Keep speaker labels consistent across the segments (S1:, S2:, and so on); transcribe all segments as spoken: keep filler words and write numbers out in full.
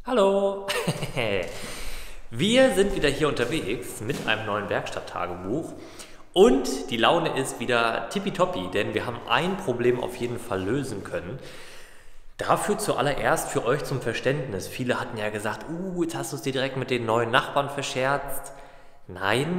S1: Hallo! Wir sind wieder hier unterwegs mit einem neuen Werkstatttagebuch und die Laune ist wieder tippitoppi, denn wir haben ein Problem auf jeden Fall lösen können. Dafür zuallererst für euch zum Verständnis. Viele hatten ja gesagt, uh, jetzt hast du es dir direkt mit den neuen Nachbarn verscherzt. Nein,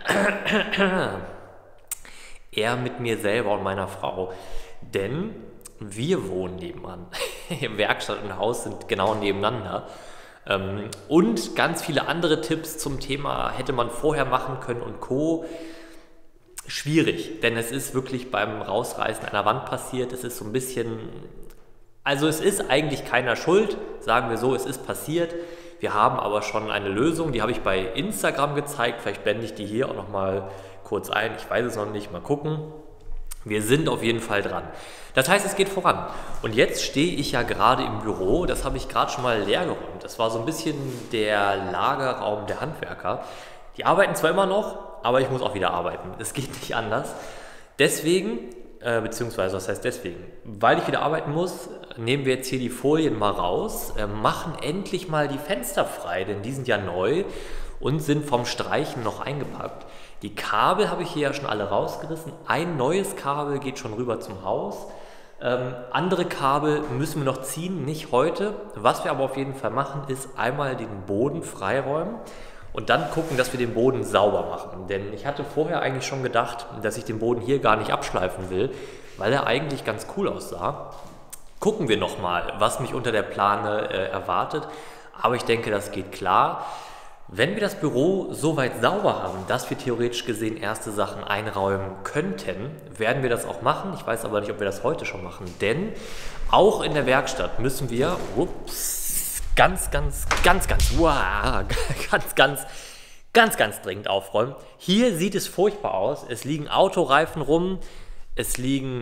S1: eher mit mir selber und meiner Frau, denn wir wohnen nebenan. Werkstatt und Haus sind genau nebeneinander. Ähm, und ganz viele andere Tipps zum Thema hätte man vorher machen können und Co. Schwierig, denn es ist wirklich beim Rausreißen einer Wand passiert. Es ist so ein bisschen, also es ist eigentlich keiner schuld, sagen wir so, es ist passiert. Wir haben aber schon eine Lösung, die habe ich bei Instagram gezeigt. Vielleicht blende ich die hier auch noch mal kurz ein. Ich weiß es noch nicht, mal gucken. Wir sind auf jeden Fall dran. Das heißt, es geht voran. Und jetzt stehe ich ja gerade im Büro. Das habe ich gerade schon mal leer geräumt. Das war so ein bisschen der Lagerraum der Handwerker. Die arbeiten zwar immer noch, aber ich muss auch wieder arbeiten. Es geht nicht anders. Deswegen, äh, beziehungsweise was heißt deswegen? Weil ich wieder arbeiten muss, nehmen wir jetzt hier die Folien mal raus, äh, machen endlich mal die Fenster frei, denn die sind ja neu und sind vom Streichen noch eingepackt. Die Kabel habe ich hier ja schon alle rausgerissen. Ein neues Kabel geht schon rüber zum Haus. Ähm, andere Kabel müssen wir noch ziehen, nicht heute. Was wir aber auf jeden Fall machen, ist einmal den Boden freiräumen und dann gucken, dass wir den Boden sauber machen. Denn ich hatte vorher eigentlich schon gedacht, dass ich den Boden hier gar nicht abschleifen will, weil er eigentlich ganz cool aussah. Gucken wir nochmal, was mich unter der Plane äh, erwartet. Aber ich denke, das geht klar. Wenn wir das Büro so weit sauber haben, dass wir theoretisch gesehen erste Sachen einräumen könnten, werden wir das auch machen. Ich weiß aber nicht, ob wir das heute schon machen, denn auch in der Werkstatt müssen wir ups, ganz, ganz, ganz, ganz, wow, ganz, ganz, ganz, ganz dringend aufräumen. Hier sieht es furchtbar aus. Es liegen Autoreifen rum, es liegen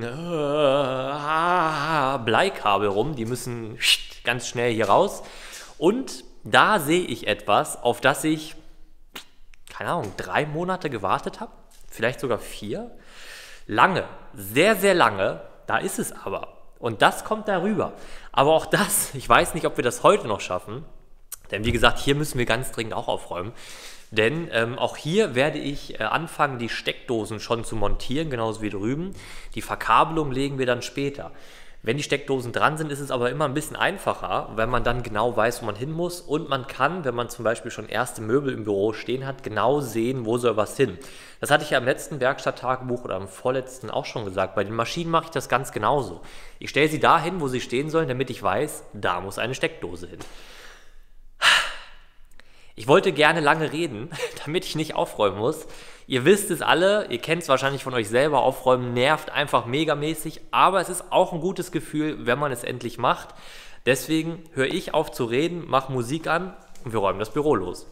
S1: äh, Bleikabel rum, die müssen ganz schnell hier raus. Und da sehe ich etwas, auf das ich, keine Ahnung, drei Monate gewartet habe, vielleicht sogar vier. Lange, sehr, sehr lange, da ist es aber. Und das kommt darüber. Aber auch das, ich weiß nicht, ob wir das heute noch schaffen, denn wie gesagt, hier müssen wir ganz dringend auch aufräumen. Denn ähm, auch hier werde ich äh, anfangen, die Steckdosen schon zu montieren, genauso wie drüben. Die Verkabelung legen wir dann später. Wenn die Steckdosen dran sind, ist es aber immer ein bisschen einfacher, weil man dann genau weiß, wo man hin muss. Und man kann, wenn man zum Beispiel schon erste Möbel im Büro stehen hat, genau sehen, wo soll was hin. Das hatte ich ja im letzten Werkstatttagebuch oder am vorletzten auch schon gesagt. Bei den Maschinen mache ich das ganz genauso. Ich stelle sie da hin, wo sie stehen sollen, damit ich weiß, da muss eine Steckdose hin. Ich wollte gerne lange reden, damit ich nicht aufräumen muss. Ihr wisst es alle, ihr kennt es wahrscheinlich von euch selber, aufräumen nervt einfach megamäßig, aber es ist auch ein gutes Gefühl, wenn man es endlich macht. Deswegen höre ich auf zu reden, mache Musik an und wir räumen das Büro los.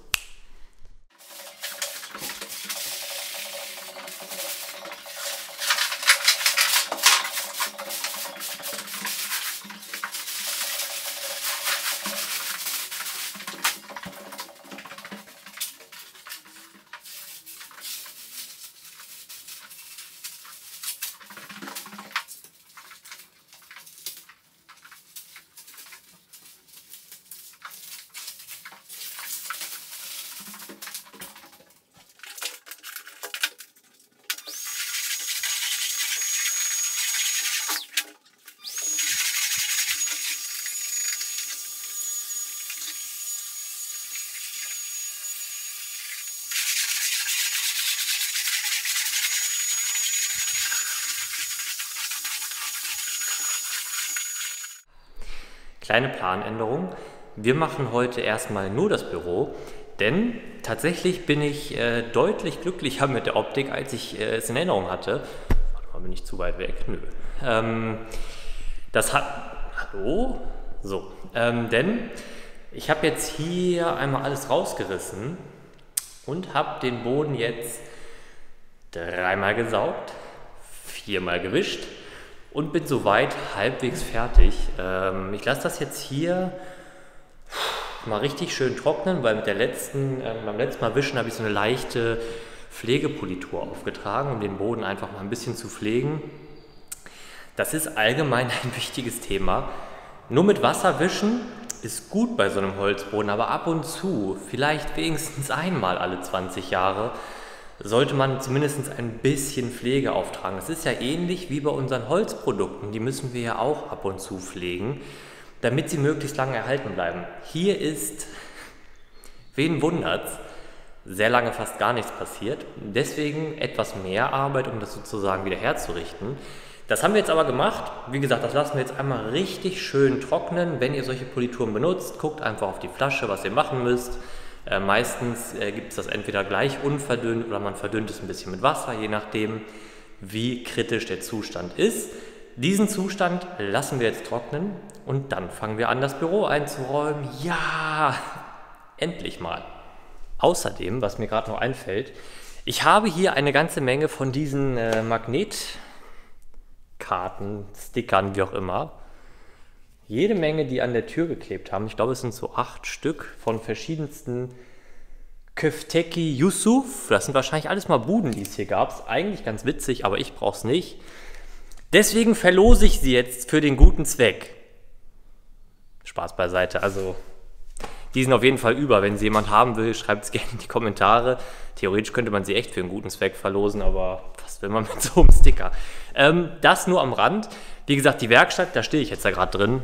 S1: Kleine Planänderung. Wir machen heute erstmal nur das Büro, denn tatsächlich bin ich äh, deutlich glücklicher mit der Optik, als ich äh, es in Erinnerung hatte. Warte mal, bin ich zu weit weg? Nö. Ähm, das hat... Hallo? So. Ähm, denn ich habe jetzt hier einmal alles rausgerissen und habe den Boden jetzt dreimal gesaugt, viermal gewischt und bin soweit halbwegs fertig. Ähm, ich lasse das jetzt hier mal richtig schön trocknen, weil mit der letzten, äh, beim letzten Mal wischen habe ich so eine leichte Pflegepolitur aufgetragen, um den Boden einfach mal ein bisschen zu pflegen. Das ist allgemein ein wichtiges Thema. Nur mit Wasser wischen ist gut bei so einem Holzboden, aber ab und zu, vielleicht wenigstens einmal alle zwanzig Jahre, sollte man zumindest ein bisschen Pflege auftragen. Das ist ja ähnlich wie bei unseren Holzprodukten, die müssen wir ja auch ab und zu pflegen, damit sie möglichst lange erhalten bleiben. Hier ist, wen wundert's, sehr lange fast gar nichts passiert. Deswegen etwas mehr Arbeit, um das sozusagen wieder herzurichten. Das haben wir jetzt aber gemacht. Wie gesagt, das lassen wir jetzt einmal richtig schön trocknen. Wenn ihr solche Polituren benutzt, guckt einfach auf die Flasche, was ihr machen müsst. Äh, meistens äh, gibt es das entweder gleich unverdünnt oder man verdünnt es ein bisschen mit Wasser, je nachdem, wie kritisch der Zustand ist. Diesen Zustand lassen wir jetzt trocknen und dann fangen wir an, das Büro einzuräumen. Ja, endlich mal. Außerdem, was mir gerade noch einfällt, ich habe hier eine ganze Menge von diesen äh, Magnetkarten, Stickern, wie auch immer. Jede Menge, die an der Tür geklebt haben. Ich glaube, es sind so acht Stück von verschiedensten Köfteki Yusuf. Das sind wahrscheinlich alles mal Buden, die es hier gab. Ist eigentlich ganz witzig, aber ich brauche es nicht. Deswegen verlose ich sie jetzt für den guten Zweck. Spaß beiseite, also die sind auf jeden Fall über. Wenn sie jemand haben will, schreibt es gerne in die Kommentare. Theoretisch könnte man sie echt für einen guten Zweck verlosen, aber was will man mit so einem Sticker? Ähm, das nur am Rand. Wie gesagt, die Werkstatt, da stehe ich jetzt da gerade drin.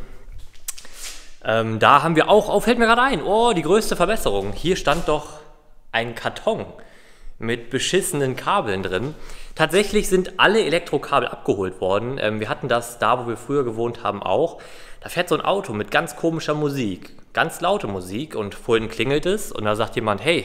S1: Ähm, da haben wir auch, oh, fällt mir gerade ein, oh, die größte Verbesserung. Hier stand doch ein Karton mit beschissenen Kabeln drin. Tatsächlich sind alle Elektrokabel abgeholt worden. Ähm, wir hatten das da, wo wir früher gewohnt haben, auch. Da fährt so ein Auto mit ganz komischer Musik, ganz laute Musik und vorhin klingelt es und da sagt jemand, hey,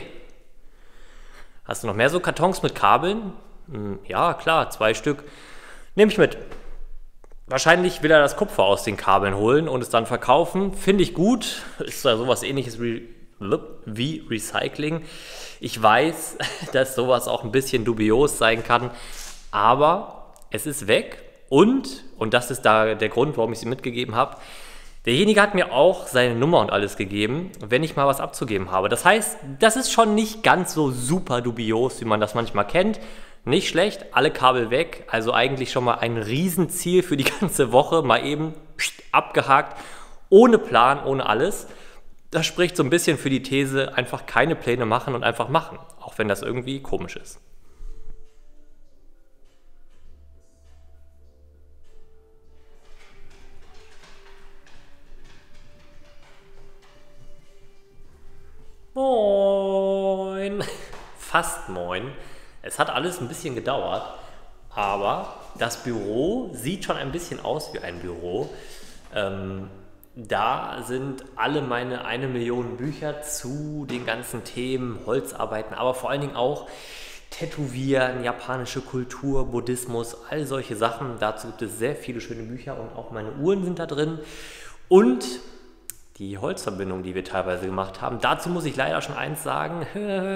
S1: hast du noch mehr so Kartons mit Kabeln? Hm, ja, klar, zwei Stück. Nehme ich mit. Wahrscheinlich will er das Kupfer aus den Kabeln holen und es dann verkaufen. Finde ich gut. Ist da sowas ähnliches wie Recycling. Ich weiß, dass sowas auch ein bisschen dubios sein kann, aber es ist weg und, und das ist da der Grund, warum ich sie mitgegeben habe, derjenige hat mir auch seine Nummer und alles gegeben, wenn ich mal was abzugeben habe. Das heißt, das ist schon nicht ganz so super dubios, wie man das manchmal kennt. Nicht schlecht, alle Kabel weg, also eigentlich schon mal ein Riesenziel für die ganze Woche, mal eben abgehakt, ohne Plan, ohne alles. Das spricht so ein bisschen für die These, einfach keine Pläne machen und einfach machen, auch wenn das irgendwie komisch ist. Moin! Fast moin. Es hat alles ein bisschen gedauert, aber das Büro sieht schon ein bisschen aus wie ein Büro. Ähm, da sind alle meine eine Million Bücher zu den ganzen Themen, Holzarbeiten, aber vor allen Dingen auch Tätowieren, japanische Kultur, Buddhismus, all solche Sachen. Dazu gibt es sehr viele schöne Bücher und auch meine Uhren sind da drin. Und die Holzverbindung, die wir teilweise gemacht haben, dazu muss ich leider schon eins sagen.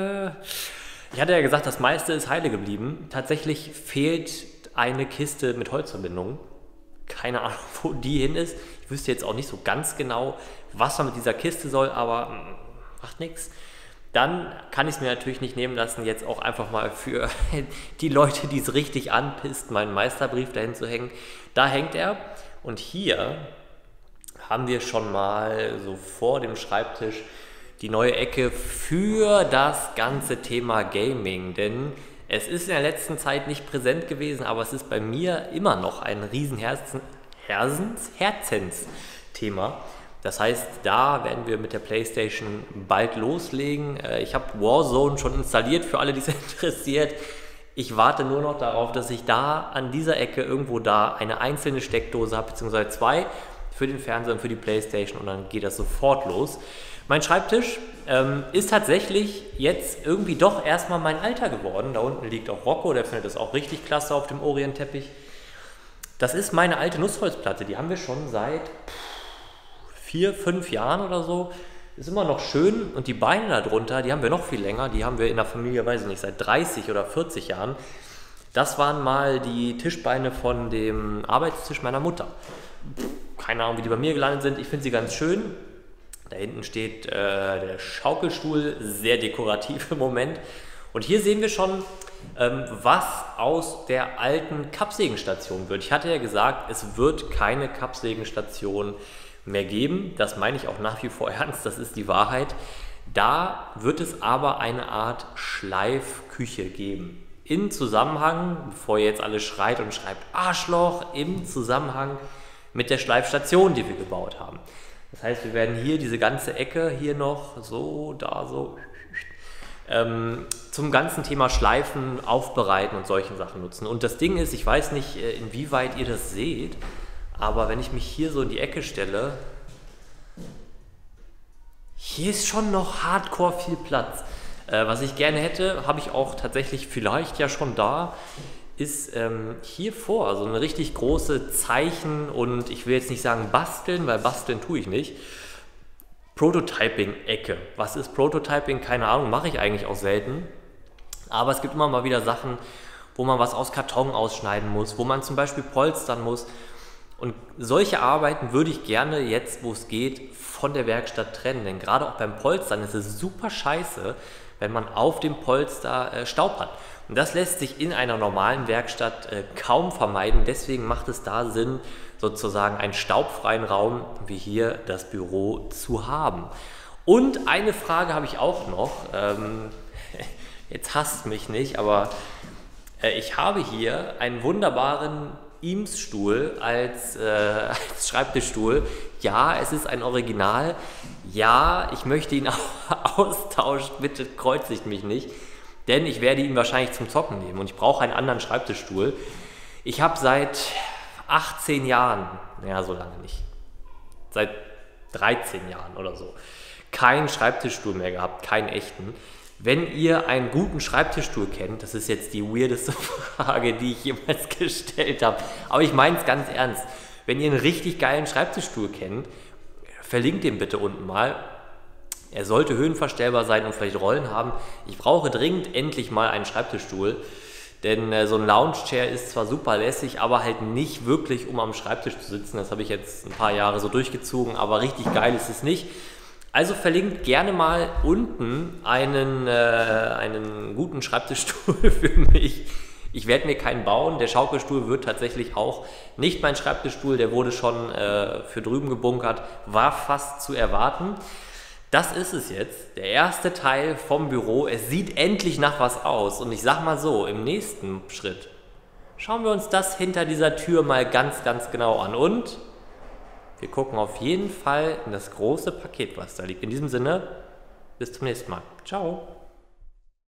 S1: Ich hatte ja gesagt, das meiste ist heile geblieben. Tatsächlich fehlt eine Kiste mit Holzverbindungen. Keine Ahnung, wo die hin ist. Ich wüsste jetzt auch nicht so ganz genau, was man mit dieser Kiste soll, aber macht nichts. Dann kann ich es mir natürlich nicht nehmen lassen, jetzt auch einfach mal für die Leute, die es richtig anpisst, meinen Meisterbrief dahin zu hängen. Da hängt er. Und hier haben wir schon mal so vor dem Schreibtisch die neue Ecke für das ganze Thema Gaming, denn es ist in der letzten Zeit nicht präsent gewesen, aber es ist bei mir immer noch ein riesen Herzens, Herzens, Herzensthema. Das heißt, da werden wir mit der PlayStation bald loslegen. Ich habe Warzone schon installiert, für alle, die es interessiert. Ich warte nur noch darauf, dass ich da an dieser Ecke irgendwo da eine einzelne Steckdose habe, beziehungsweise zwei für den Fernseher und für die PlayStation und dann geht das sofort los. Mein Schreibtisch ähm, ist tatsächlich jetzt irgendwie doch erstmal mein Alter geworden. Da unten liegt auch Rocco, der findet das auch richtig klasse auf dem Orientteppich. Das ist meine alte Nussholzplatte, die haben wir schon seit vier, fünf Jahren oder so. Ist immer noch schön und die Beine darunter, die haben wir noch viel länger. Die haben wir in der Familie, weiß ich nicht, seit dreißig oder vierzig Jahren. Das waren mal die Tischbeine von dem Arbeitstisch meiner Mutter. Keine Ahnung, wie die bei mir gelandet sind. Ich finde sie ganz schön. Da hinten steht äh, der Schaukelstuhl, sehr dekorativ im Moment. Und hier sehen wir schon, ähm, was aus der alten Kappsägenstation wird. Ich hatte ja gesagt, es wird keine Kappsägenstation mehr geben. Das meine ich auch nach wie vor ernst, das ist die Wahrheit. Da wird es aber eine Art Schleifküche geben. Im Zusammenhang, bevor ihr jetzt alle schreit und schreibt Arschloch, im Zusammenhang mit der Schleifstation, die wir gebaut haben. Das heißt, wir werden hier diese ganze Ecke hier noch so, da so ähm, zum ganzen Thema Schleifen, Aufbereiten und solchen Sachen nutzen. Und das Ding ist, ich weiß nicht, inwieweit ihr das seht, aber wenn ich mich hier so in die Ecke stelle, hier ist schon noch hardcore viel Platz. Äh, was ich gerne hätte, habe ich auch tatsächlich vielleicht ja schon da, ist ähm, hier vor, so eine richtig große Zeichen und ich will jetzt nicht sagen basteln, weil basteln tue ich nicht. Prototyping-Ecke. Was ist Prototyping? Keine Ahnung, mache ich eigentlich auch selten. Aber es gibt immer mal wieder Sachen, wo man was aus Karton ausschneiden muss, wo man zum Beispiel polstern muss. Und solche Arbeiten würde ich gerne jetzt, wo es geht, von der Werkstatt trennen. Denn gerade auch beim Polstern ist es super scheiße, wenn man auf dem Polster äh, Staub hat. Und das lässt sich in einer normalen Werkstatt äh, kaum vermeiden. Deswegen macht es da Sinn, sozusagen einen staubfreien Raum wie hier das Büro zu haben. Und eine Frage habe ich auch noch. Ähm, jetzt hasst mich nicht, aber äh, ich habe hier einen wunderbaren Eames-Stuhl als, äh, als Schreibtischstuhl. Ja, es ist ein Original. Ja, ich möchte ihn auch austauschen. Bitte kreuzigt mich nicht. Denn ich werde ihn wahrscheinlich zum Zocken nehmen und ich brauche einen anderen Schreibtischstuhl. Ich habe seit achtzehn Jahren, naja, so lange nicht, seit dreizehn Jahren oder so, keinen Schreibtischstuhl mehr gehabt, keinen echten. Wenn ihr einen guten Schreibtischstuhl kennt, das ist jetzt die weirdeste Frage, die ich jemals gestellt habe, aber ich meine es ganz ernst, wenn ihr einen richtig geilen Schreibtischstuhl kennt, verlinkt den bitte unten mal. Er sollte höhenverstellbar sein und vielleicht Rollen haben. Ich brauche dringend endlich mal einen Schreibtischstuhl, denn äh, so ein Lounge-Chair ist zwar super lässig, aber halt nicht wirklich, um am Schreibtisch zu sitzen. Das habe ich jetzt ein paar Jahre so durchgezogen, aber richtig geil ist es nicht. Also verlinkt gerne mal unten einen, äh, einen guten Schreibtischstuhl für mich. Ich werde mir keinen bauen. Der Schaukelstuhl wird tatsächlich auch nicht mein Schreibtischstuhl. Der wurde schon äh, für drüben gebunkert, war fast zu erwarten. Das ist es jetzt, der erste Teil vom Büro. Es sieht endlich nach was aus und ich sag mal so, im nächsten Schritt schauen wir uns das hinter dieser Tür mal ganz, ganz genau an und wir gucken auf jeden Fall in das große Paket, was da liegt. In diesem Sinne, bis zum nächsten Mal. Ciao!